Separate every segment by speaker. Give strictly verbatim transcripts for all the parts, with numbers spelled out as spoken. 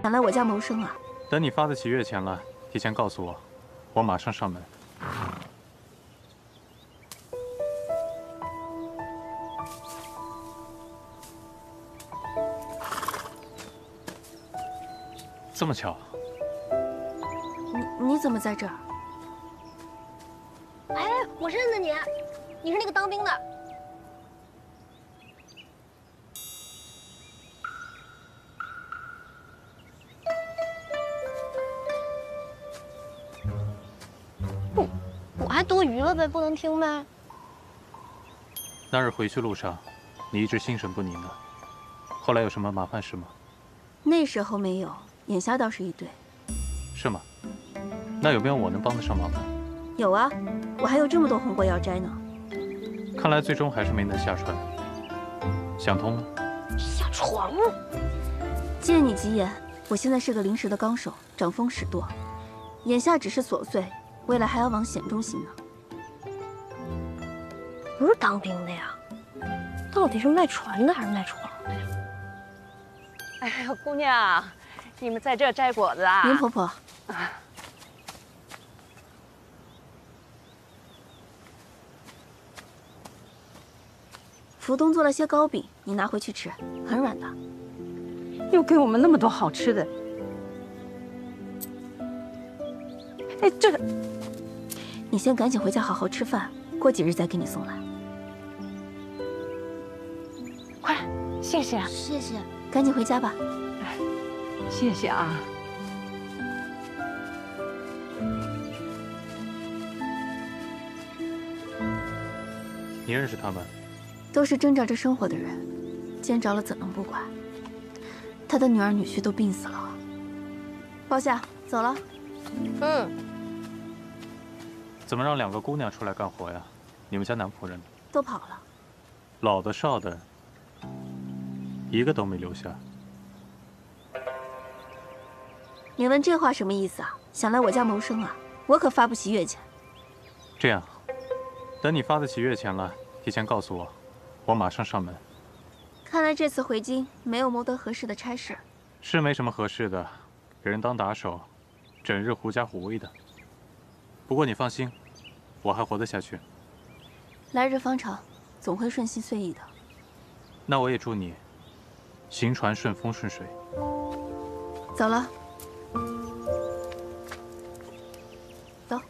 Speaker 1: 想来我家谋生啊？
Speaker 2: 等你发得起月钱了，提前告诉我，我马上上门。这么巧？
Speaker 1: 你你怎么在这儿？
Speaker 3: 哎，我认得你，你是那个当兵的。 我还多余了呗，不能听呗。
Speaker 2: 那日回去路上，你一直心神不宁的，后来有什么麻烦事吗？
Speaker 1: 那时候没有，眼下倒是一堆。
Speaker 2: 是吗？那有没有我能帮得上忙的？
Speaker 1: 有啊，我还有这么多红果要摘呢。
Speaker 2: 看来最终还是没能下船，想通了？
Speaker 3: 下船？
Speaker 1: 借你吉言，我现在是个临时的纲手，掌风使舵，眼下只是琐碎。 未来还要往险中行呢。
Speaker 3: 不是当兵的呀，到底是卖船的还是卖床的呀？
Speaker 4: 哎呦，姑娘，你们在这摘果子啊？
Speaker 1: 林婆婆，
Speaker 4: 啊，
Speaker 1: 福东做了些糕饼，你拿回去吃，很软的。
Speaker 4: 又给我们那么多好吃的。哎，这个。
Speaker 1: 你先赶紧回家好好吃饭，过几日再给你送来。
Speaker 4: 快，谢谢，
Speaker 3: 谢谢，
Speaker 1: 赶紧回家吧。
Speaker 4: 哎，谢谢啊。
Speaker 2: 你认识他们？
Speaker 1: 都是挣扎着生活的人，见着了怎能不管？他的女儿女婿都病死了。包下，走了。
Speaker 3: 嗯。
Speaker 2: 怎么让两个姑娘出来干活呀？你们家男仆人呢？
Speaker 1: 都跑了。
Speaker 2: 老的少的，一个都没留下。
Speaker 1: 你问这话什么意思啊？想来我家谋生啊？我可发不起月钱。
Speaker 2: 这样，等你发得起月钱了，提前告诉我，我马上上门。
Speaker 1: 看来这次回京没有谋得合适的差事。
Speaker 2: 是没什么合适的，给人当打手，整日狐假虎威的。 不过你放心，我还活得下去。
Speaker 1: 来日方长，总会顺心遂意的。
Speaker 2: 那我也祝你行船顺风顺水。
Speaker 1: 走了，走。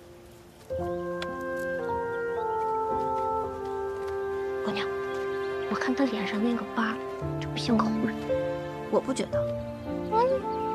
Speaker 3: 姑娘，我看他脸上那个疤，这不像个胡人。
Speaker 1: 我不觉得。
Speaker 3: 嗯。